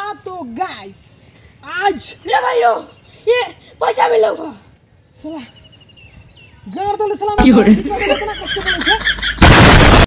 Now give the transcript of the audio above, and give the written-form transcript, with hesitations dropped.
तो गाइस आज ले भाइयों ये पैसा मिलेगा साला गाड़ दले साला मैं कितना